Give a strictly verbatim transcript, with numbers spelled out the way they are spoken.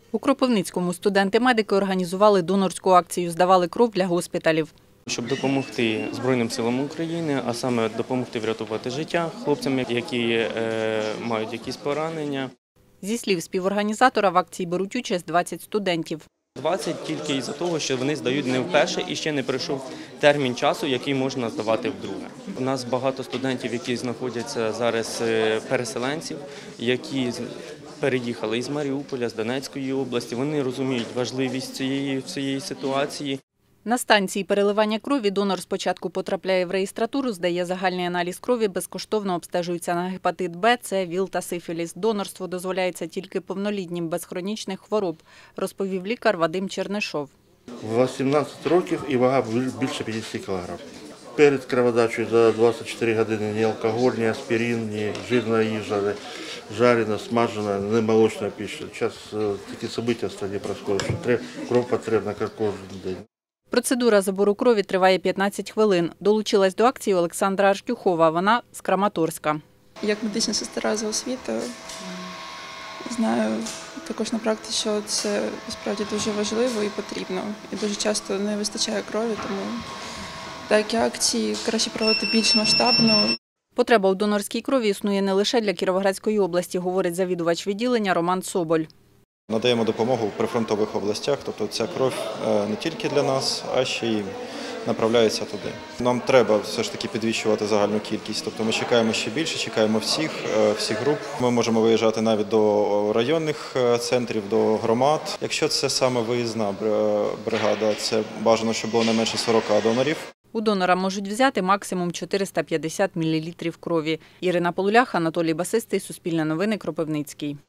У Кропивницькому студенти-медики організували донорську акцію «Здавали кров» для госпіталів. Щоб допомогти Збройним силам України, а саме допомогти врятувати життя хлопцям, які е, мають якісь поранення. Зі слів співорганізатора, в акції беруть участь двадцять студентів. двадцять тільки із-за того, що вони здають не вперше і ще не пройшов термін часу, який можна здавати вдруге. У нас багато студентів, які знаходяться зараз переселенців, які переїхали із Маріуполя, з Донецької області. Вони розуміють важливість цієї, цієї ситуації. На станції переливання крові донор спочатку потрапляє в реєстратуру, здає загальний аналіз крові, безкоштовно обстежується на гепатит Б, С, ВІЛ та сифіліс. Донорство дозволяється тільки повнолітнім без хронічних хвороб, розповів лікар Вадим Чернишов. вісімнадцять років і вага більше п'ятдесят кілограмів. Перед кроводачею за двадцять чотири години ні алкоголь, ні аспірин, ні жирна їжа, жарена, смажена, не молочна пища. Зараз такі события в країні происходять, що кров потрібна кожен день. Процедура забору крові триває п'ятнадцять хвилин. Долучилась до акції Олександра Артюхова. Вона з Краматорська. Як медична сестра за освітою, знаю також на практиці, що це справді дуже важливо і потрібно. І дуже часто не вистачає крові, тому такі акції краще проводити більш масштабно. Потреба у донорській крові існує не лише для Кіровоградської області, говорить завідувач відділення Роман Соболь. Надаємо допомогу в прифронтових областях, тобто ця кров не тільки для нас, а ще й направляється туди. Нам треба все ж таки підвищувати загальну кількість, тобто ми чекаємо ще більше, чекаємо всіх, всіх груп. Ми можемо виїжджати навіть до районних центрів, до громад. Якщо це саме виїзна бригада, це бажано, щоб було не менше сорок донорів. У донора можуть взяти максимум чотириста п'ятдесят мілілітрів крові. Ірина Полулях, Анатолій Басистий, Суспільне новини, Кропивницький.